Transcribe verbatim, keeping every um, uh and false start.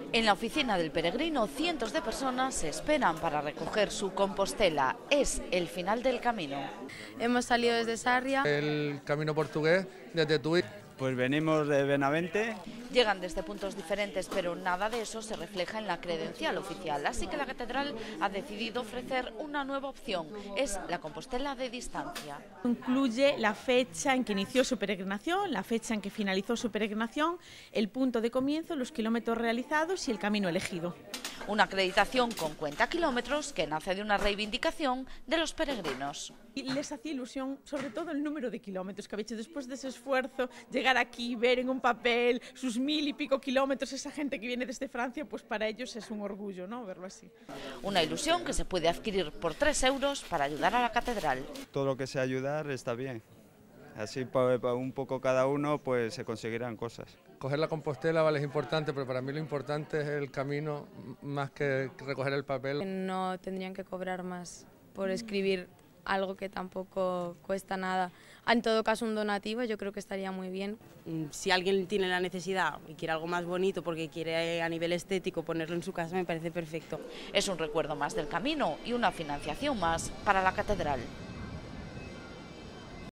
En la oficina del peregrino, cientos de personas se esperan para recoger su Compostela. Es el final del camino. Hemos salido desde Sarria. El camino portugués desde Tui. Pues venimos de Benavente. Llegan desde puntos diferentes, pero nada de eso se refleja en la credencial oficial. Así que la catedral ha decidido ofrecer una nueva opción. Es la Compostela de distancia. Incluye la fecha en que inició su peregrinación, la fecha en que finalizó su peregrinación, el punto de comienzo, los kilómetros realizados y el camino elegido. Una acreditación con cuenta kilómetros que nace de una reivindicación de los peregrinos. Y les hacía ilusión, sobre todo, el número de kilómetros que había hecho después de ese esfuerzo, llegar aquí, ver en un papel sus mil y pico kilómetros, esa gente que viene desde Francia, pues para ellos es un orgullo, ¿no?, verlo así. Una ilusión que se puede adquirir por tres euros para ayudar a la catedral. Todo lo que sea ayudar está bien. Así para un poco cada uno pues se conseguirán cosas. Coger la Compostela, vale, es importante, pero para mí lo importante es el camino más que recoger el papel. No tendrían que cobrar más por escribir algo que tampoco cuesta nada. En todo caso, un donativo yo creo que estaría muy bien. Si alguien tiene la necesidad y quiere algo más bonito porque quiere a nivel estético ponerlo en su casa, me parece perfecto. Es un recuerdo más del camino y una financiación más para la catedral.